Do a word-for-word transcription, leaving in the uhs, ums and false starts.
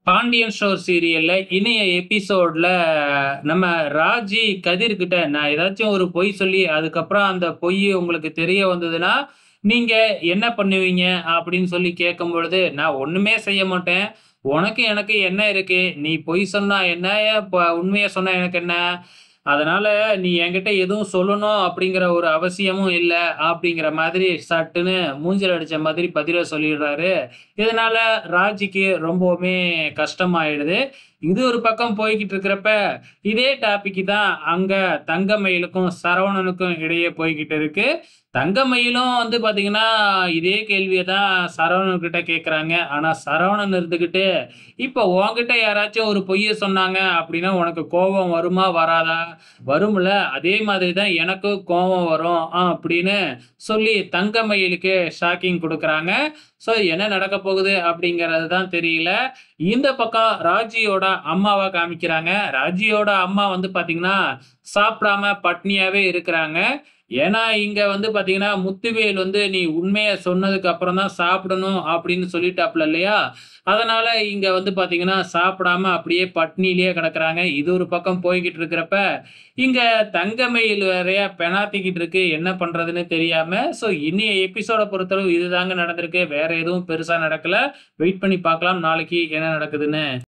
Pandian store சீரியல்ல இணைய எபிசோட்ல நம்ம ராஜி கதிர் கிட்ட நான் ஏதாச்சும் ஒரு பொய் சொல்லி அதுக்கப்புறம் அந்த பொய் உங்களுக்கு தெரிய வந்ததுன்னா, நீங்க என்ன பண்ணுவீங்க? அப்படின்னு சொல்லி கேட்கும் பொழுது, நான் ஒண்ணுமே செய்ய மாட்டேன். உனக்கு எனக்கு என்ன இருக்கு? நீ பொய் சொன்னா என்ன? ப உண்மைய சொன்னா எனக்கு என்ன? அதனால நீ என்கிட்ட எதுவும் சொல்லணும் அப்படிங்கிற ஒரு அவசியமும் இல்ல. அப்படிங்கிற மாதிரி சட்டுன்னு மூஞ்சில அடிச்ச மாதிரி பதில சொல்லிடுறாரு. இதனால ராஜிக்கு ரொம்பவுமே கஷ்டமாயிடுது. இது ஒரு பக்கம் போய்க்கிட்டு இருக்கிறப்ப, இதே டாபிக் தான் அங்க தங்கமயிலுக்கும், சரவணனுக்கும் இடையே போய்க்கிட்டு இருக்கு. தங்கமயிலும் வந்து பார்த்தீங்கன்னா, இதே கேள்விய தான் சரவணன் கிட்ட கேட்கறாங்க. ஆனா சரவணன் இருந்துகிட்டு, "இப்ப உன்கிட்ட யாராச்சும் ஒரு பொய்ய சொன்னாங்க அப்படின்னா, உனக்கு கோபம் வருமா? வராதா? வரும்ல. அதே மாதிரி தான் எனக்கும் கோவம் வரும்." அ அப்படின்னு சொல்லி தங்கமயிலுக்கு ஷாக்கிங் குடுக்குறாங்க. ஸோ என்ன நடக்கப் போகுது அப்படிங்கிறது தான் தெரியல. இந்த பக்கம் ராஜியோட அம்மாவ காமிக்கிறாங்க. ராஜியோட அம்மா வந்து பார்த்தீங்கன்னா, சாப்பிடாம பட்னியாவே இருக்கிறாங்க. ஏன்னா, இங்க வந்து பார்த்தீங்கன்னா, முத்துவேல் வந்து "நீ உண்மைய சொன்னதுக்கு அப்புறம் தான் சாப்பிடணும்." அப்படின்னு சொல்லிட்டாப்ல இல்லையா? அதனால இங்க வந்து பார்த்தீங்கன்னா, சாப்பிடாம அப்படியே பட்னியிலேயே கிடக்குறாங்க. இது ஒரு பக்கம் போய்க்கிட்டு இருக்கிறப்ப, இங்க தங்கமயில் வேறயா பெனாத்திக்கிட்டு இருக்கு. என்ன பண்றதுன்னு தெரியாம. ஸோ இன்னைய எபிசோட பொறுத்தளவு இதுதாங்க நடந்திருக்கு. வேற எதுவும் பெருசா நடக்கல. வெயிட் பண்ணி பார்க்கலாம் நாளைக்கு என்ன நடக்குதுன்னு.